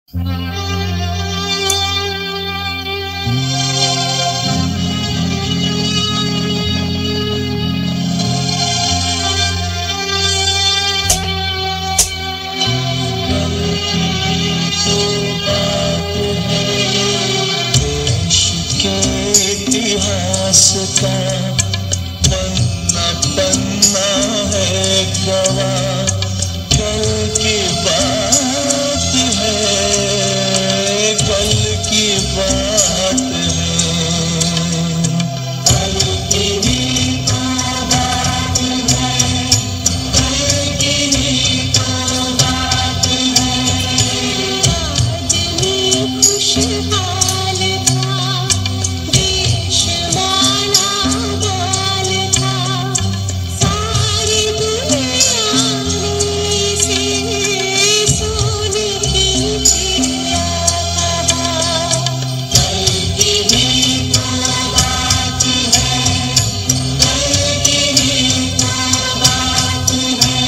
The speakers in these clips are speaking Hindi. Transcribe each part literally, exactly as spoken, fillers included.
इतिहास का पन्ना पन्ना है गवाह, कल की बात है, कल की बात है, कल की ही तो बात है, कल की ही तो बात है। आदमी खुशहाल था, देश माना बाल था, सारी दुनिया ने से सोने की चिड़िया कहा। कल की ही तो बात है, कल की ही तो बात है।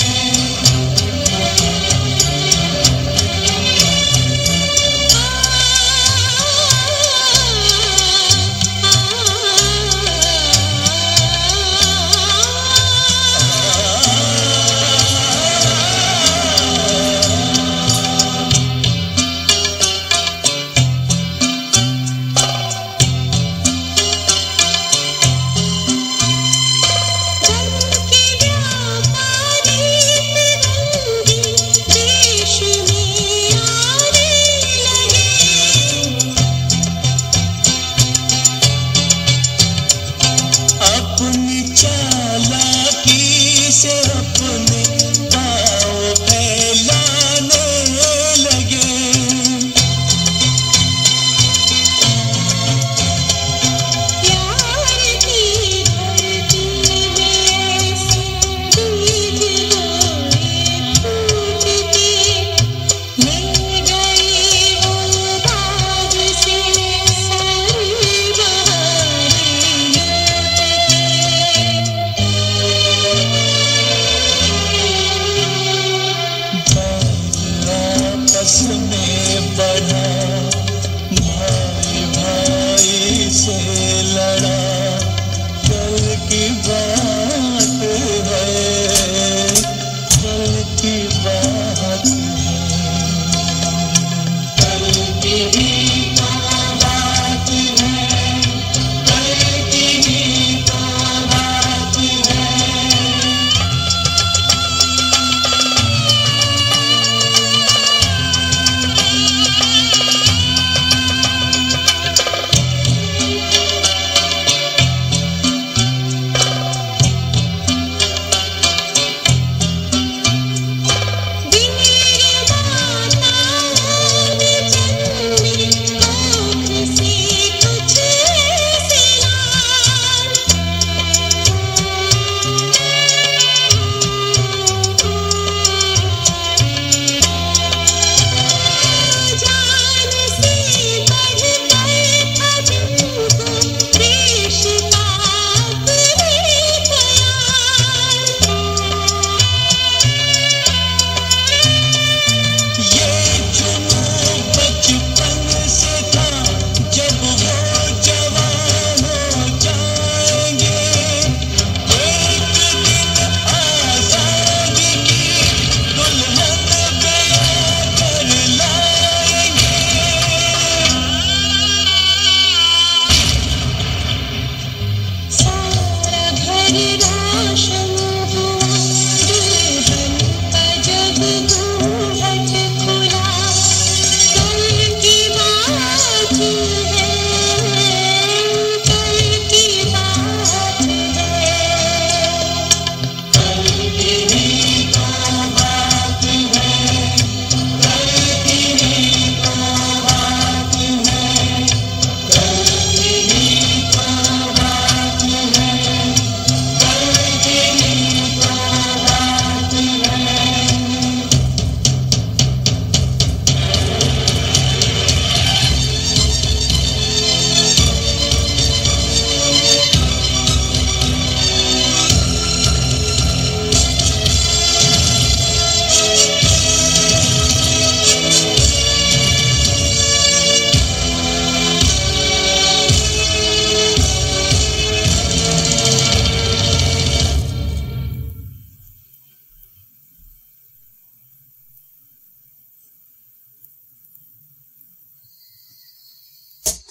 अपनी चालाकी से अपने पाँव फैलाने लगे, प्यार की धरती में ऐसे बीज बोए फूट के, मिल गए वो बाग से सारी बहारें लौट आपस में बढ़ा, भाई भाई से लड़ा, कल की बात है, कल की बात है, कल की